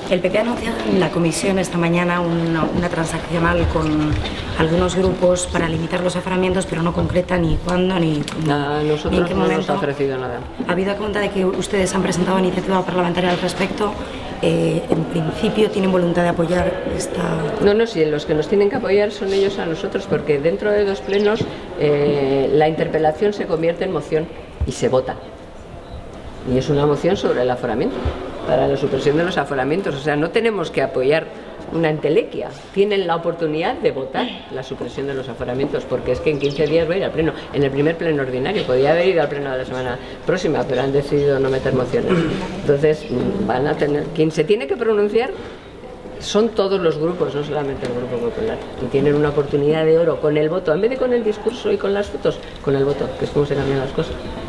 El PP ha anunciado en la comisión esta mañana una transaccional con algunos grupos para limitar los aforamientos, pero no concreta ni cuándo ni nosotros en qué no momento. nos ha ofrecido nada. Habida cuenta de que ustedes han presentado iniciativa parlamentaria al respecto, en principio tienen voluntad de apoyar esta... No, sí, los que nos tienen que apoyar son ellos a nosotros, porque dentro de 2 plenos la interpelación se convierte en moción y se vota. Y es una moción sobre el aforamiento, para la supresión de los aforamientos. O sea, no tenemos que apoyar una entelequia, tienen la oportunidad de votar la supresión de los aforamientos, porque es que en 15 días va a ir al pleno, en el primer pleno ordinario. Podía haber ido al pleno de la semana próxima, pero han decidido no meter mociones. Entonces van a tener, quien se tiene que pronunciar son todos los grupos, no solamente el Grupo Popular, y tienen una oportunidad de oro con el voto, en vez de con el discurso y con las fotos, con el voto, que es como se cambian las cosas.